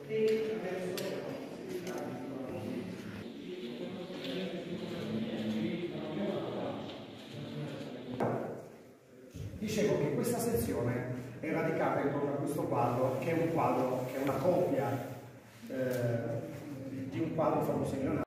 Dicevo che questa sezione è radicata intorno a questo quadro, che è una copia di un quadro famoso milionario.